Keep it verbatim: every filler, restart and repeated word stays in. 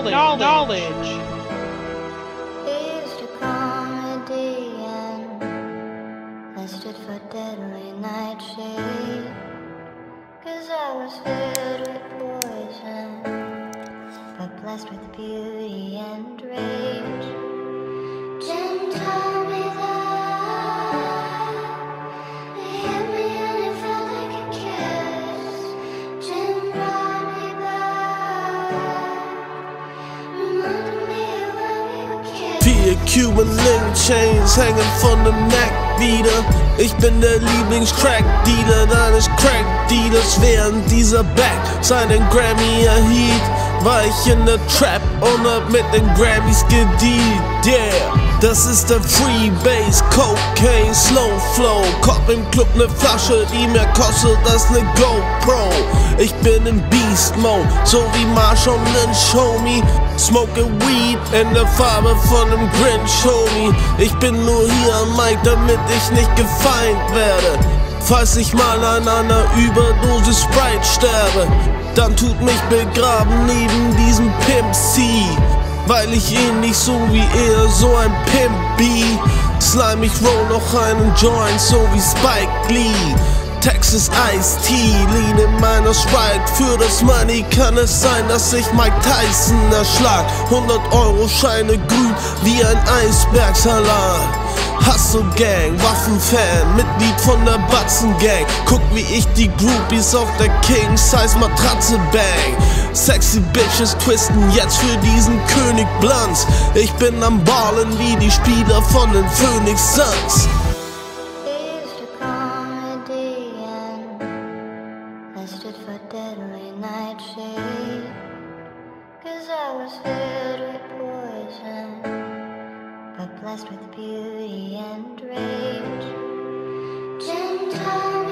knowledge, knowledge. He used to call me D N. I stood for deadly nightshade, 'cause I was filled with poison, but blessed with beauty and rage. Jim told me that he hit me and it felt like a kiss. Jim brought me back, reminded me of when we were kids. Vier Cuban Link Chains hängen von dem Neck wieder. Ich bin der Lieblings-Crack-Dealer deines Crack-Dealers. Während dieser Back seinen Grammy erhielt, war ich in der Trap und hab mit den Grammys gedealt. Yeah, das ist der Freebase, Cocaine, Slow Flow. Kopf im Club ne Flasche, die mehr kostet als ne GoPro. Ich bin im Beast Mode, so wie Marshall Lynch, Homie. Smoking Weed in der Farbe von nem Grinch, Homie. Ich bin nur hier am Mic, damit ich nicht gefeind werde. Falls ich mal an einer Überdosis Sprite sterbe, dann tut mich begraben neben diesem Pimp C. Weil ich ihn nicht so wie er, so ein Pimp B. Slime, ich roll noch einen Joint, so wie Spike Lee. Texas Ice Tea, lean in meiner Sprite. Für das Money kann es sein, dass ich Mike Tyson erschlag. hundert Euro Scheine grün wie ein Eisbergsalat. Hustle Gang, Waffenfan, Mitglied von der Batzen Gang. Guck wie ich die Groupies auf der King Size Matratze bang. Sexy Bitches twisten jetzt für diesen König Blanz. Ich bin am Ballen wie die Spieler von den Phoenix Suns. He used to call me D N. I stood for deadly nightshade, 'cause I was filled with poison, but blessed with beauty and rage. Jim told